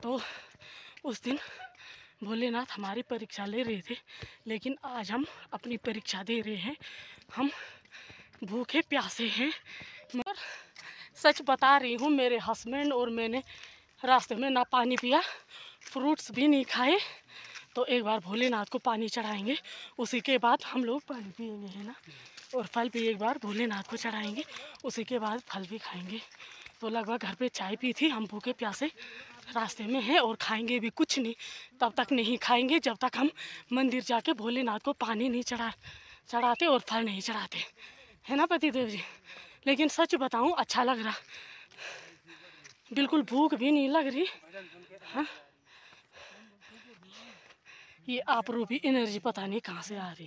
तो उस दिन भोलेनाथ हमारी परीक्षा ले रहे थे, लेकिन आज हम अपनी परीक्षा दे रहे हैं। हम भूखे प्यासे हैं। मगर सच बता रही हूँ, मेरे हस्बैंड और मैंने रास्ते में ना पानी पिया, फ्रूट्स भी नहीं खाए। तो एक बार भोलेनाथ को पानी चढ़ाएंगे, उसी के बाद हम लोग पानी पिएंगे, है ना। और फल भी एक बार भोलेनाथ को चढ़ाएंगे, उसी के बाद फल भी खाएंगे। तो लगभग घर पे चाय पी थी, हम भूखे प्यासे रास्ते में हैं और खाएंगे भी कुछ नहीं। तब तक नहीं खाएंगे जब तक हम मंदिर जाके भोलेनाथ को पानी नहीं चढ़ाते और फल नहीं चढ़ाते, है ना पतिदेव जी। लेकिन सच बताऊं, अच्छा लग रहा, बिल्कुल भूख भी नहीं लग रही। हाँ, ये आप रूपी एनर्जी पता नहीं कहाँ से आ रही।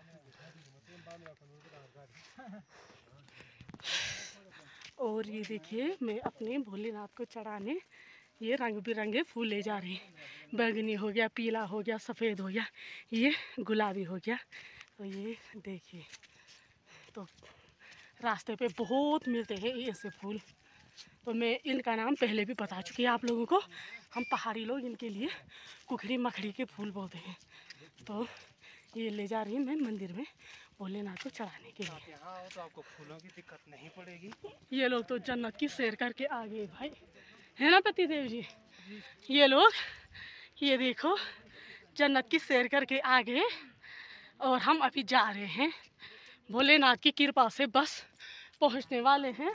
और ये देखिए, मैं अपने भोलेनाथ को चढ़ाने ये रंग बिरंगे फूल ले जा रही। बैंगनी हो गया, पीला हो गया, सफ़ेद हो गया, ये गुलाबी हो गया। तो ये देखिए, तो रास्ते पे बहुत मिलते हैं ऐसे फूल। तो मैं इनका नाम पहले भी बता चुकी है आप लोगों को। हम पहाड़ी लोग इनके लिए कुखड़ी मखड़ी के फूल बोलते हैं। तो ये ले जा रही हूँ मैं मंदिर में भोलेनाथ को चढ़ाने के लिए। यहाँ आओ तो आपको फूलों की दिक्कत नहीं पड़ेगी। ये लोग तो जन्नत की सैर करके आ गए भाई, है ना पतिदेव जी। ये लोग, ये देखो, जन्नत की सैर करके आ गए और हम अभी जा रहे हैं। भोलेनाथ की कृपा से बस पहुंचने वाले हैं।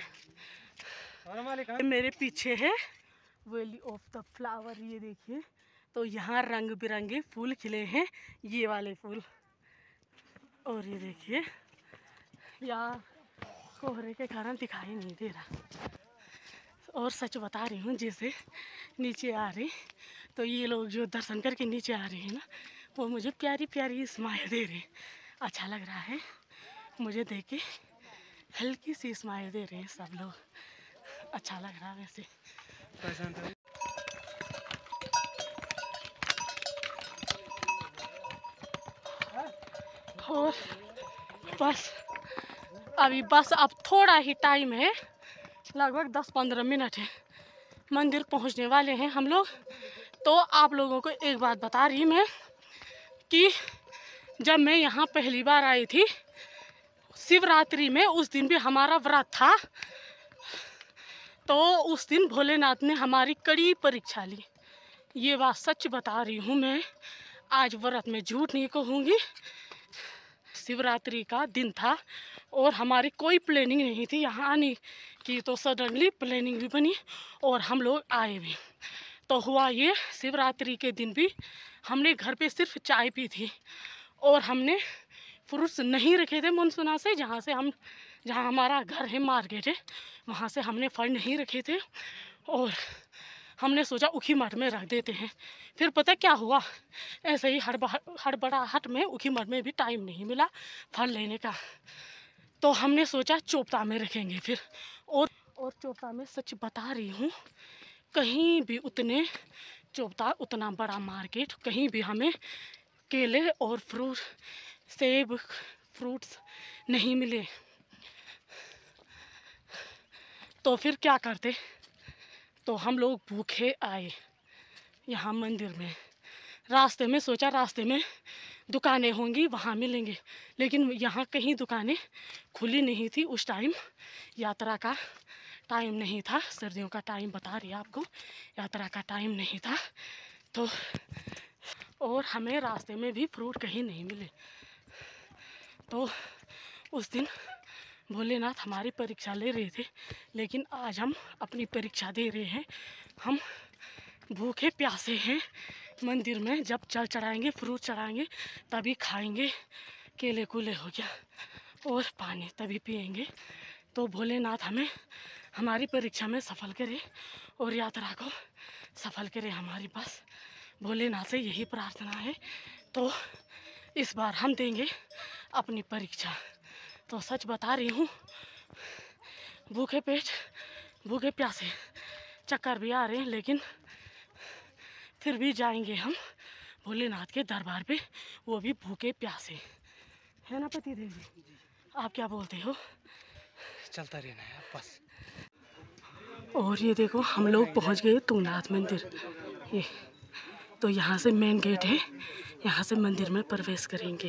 मेरे पीछे है वैली ऑफ द फ्लावर, ये देखिए। तो यहाँ रंग बिरंगे फूल खिले हैं, ये वाले फूल। और ये देखिए, यार कोहरे के कारण दिखाई नहीं दे रहा। और सच बता रही हूँ, जैसे नीचे आ रही, तो ये लोग जो दर्शन करके नीचे आ रहे हैं ना, वो मुझे प्यारी प्यारी स्माइल दे रहे हैं। अच्छा लग रहा है मुझे देख के, हल्की सी स्माइल दे रहे हैं सब लोग। अच्छा लग रहा है वैसे। और बस अब थोड़ा ही टाइम है, लगभग 10-15 मिनट है, मंदिर पहुंचने वाले हैं हम लोग। तो आप लोगों को एक बात बता रही मैं कि जब मैं यहाँ पहली बार आई थी शिवरात्रि में, उस दिन भी हमारा व्रत था। तो उस दिन भोलेनाथ ने हमारी कड़ी परीक्षा ली। ये बात सच बता रही हूँ मैं, आज व्रत में झूठ नहीं कहूँगी। शिवरात्रि का दिन था और हमारी कोई प्लानिंग नहीं थी यहाँ आने की, तो सडनली प्लानिंग भी बनी और हम लोग आए भी। तो हुआ ये, शिवरात्रि के दिन भी हमने घर पे सिर्फ चाय पी थी और हमने फ्रूट्स नहीं रखे थे मनसुना से, जहाँ हमारा घर है मार्केट है, वहाँ से हमने फल नहीं रखे थे। और हमने सोचा उखी मठ में रख देते हैं। फिर पता क्या हुआ, ऐसे ही हड़बड़ाहट में उखी मठ में भी टाइम नहीं मिला फल लेने का। तो हमने सोचा चोपता में रखेंगे फिर। और चोपता में सच बता रही हूँ, कहीं भी चोपता उतना बड़ा मार्केट, कहीं भी हमें केले और सेब फ्रूट्स नहीं मिले। तो फिर क्या करते, तो हम लोग भूखे आए यहाँ मंदिर में। रास्ते में सोचा रास्ते में दुकानें होंगी, वहाँ मिलेंगे, लेकिन यहाँ कहीं दुकानें खुली नहीं थी उस टाइम। यात्रा का टाइम नहीं था, सर्दियों का टाइम बता रही आपको, यात्रा का टाइम नहीं था। तो और हमें रास्ते में भी फ्रूट कहीं नहीं मिले। तो उस दिन भोलेनाथ हमारी परीक्षा ले रहे थे, लेकिन आज हम अपनी परीक्षा दे रहे हैं। हम भूखे प्यासे हैं, मंदिर में जब जल चढ़ाएंगे, फ्रूट चढ़ाएंगे, तभी खाएंगे। केले कूले हो गया और पानी तभी पिएंगे। तो भोलेनाथ हमें हमारी परीक्षा में सफल करे और यात्रा को सफल करे हमारी। बस भोलेनाथ से यही प्रार्थना है। तो इस बार हम देंगे अपनी परीक्षा। तो सच बता रही हूँ, भूखे पेट भूखे प्यासे, चक्कर भी आ रहे हैं, लेकिन फिर भी जाएंगे हम भोलेनाथ के दरबार पे, वो भी भूखे प्यासे, है ना पति देव जी। आप क्या बोलते हो? चलता रहना है बस। और ये देखो, हम लोग पहुंच गए तुंगनाथ मंदिर, ये तो यहाँ से मेन गेट है, यहाँ से मंदिर में प्रवेश करेंगे।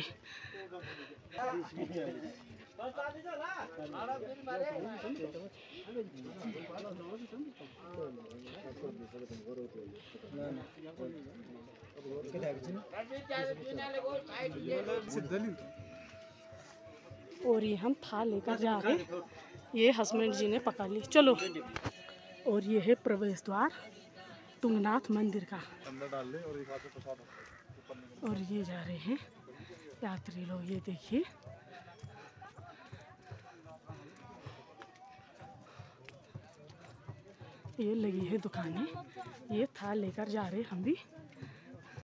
और ये हम थाल लेकर जा रहे हैं, ये हस्बैंड जी ने पकड़ ली। चलो, और ये है प्रवेश द्वार तुंगनाथ मंदिर का। और ये जा रहे हैं यात्री लोग, ये देखिए। ये लगी है दुकानें, ये थाल लेकर जा रहे हम भी।